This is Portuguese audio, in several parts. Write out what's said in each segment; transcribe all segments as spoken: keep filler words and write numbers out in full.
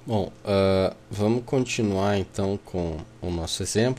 Bom, uh, vamos continuar então com o nosso exemplo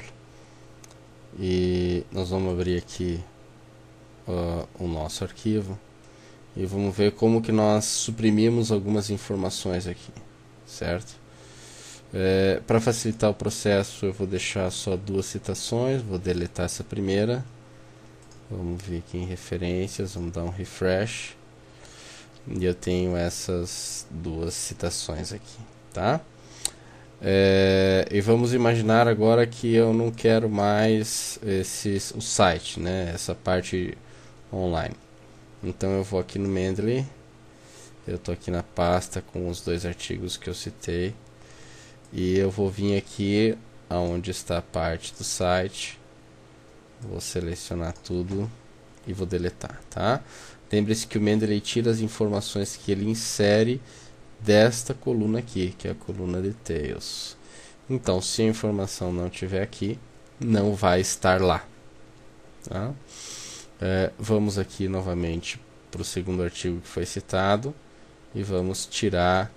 e nós vamos abrir aqui uh, o nosso arquivo e vamos ver como que nós suprimimos algumas informações aqui, certo? É, para facilitar o processo eu vou deixar só duas citações, vou deletar essa primeira, vamos vir aqui em referências, vamos dar um refresh e eu tenho essas duas citações aqui, tá? É, e vamos imaginar agora que eu não quero mais esse, o site, né, essa parte online. Então eu vou aqui no Mendeley, eu estou aqui na pasta com os dois artigos que eu citei e eu vou vir aqui aonde está a parte do site, vou selecionar tudo e vou deletar, tá? Lembre-se que o Mendeley tira as informações que ele insere desta coluna aqui, que é a coluna Details. Então, se a informação não estiver aqui, não vai estar lá. Tá? É, vamos aqui novamente para o segundo artigo que foi citado e vamos tirar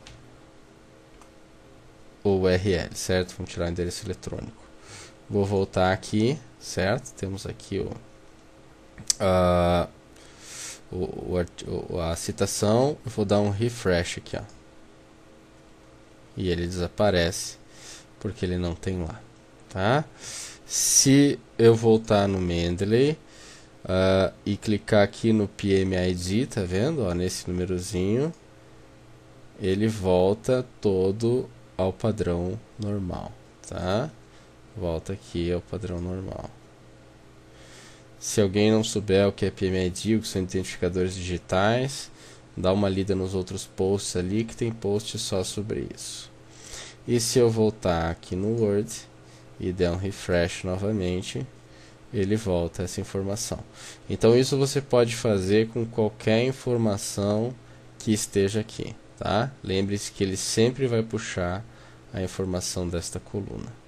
o U R L, certo? Vamos tirar o endereço eletrônico. Vou voltar aqui, certo? Temos aqui o, a, o, o, a citação. Eu vou dar um refresh aqui, ó. E ele desaparece porque ele não tem lá, tá? Se eu voltar no Mendeley uh, e clicar aqui no P M I D, tá vendo? Ó, nesse númerozinho, ele volta todo ao padrão normal, tá? Volta aqui ao padrão normal. Se alguém não souber o que é P M I D, o que são identificadores digitais, dá uma lida nos outros posts ali, que tem post só sobre isso. E se eu voltar aqui no Word e der um refresh novamente, ele volta essa informação. Então isso você pode fazer com qualquer informação que esteja aqui, tá? Lembre-se que ele sempre vai puxar a informação desta coluna.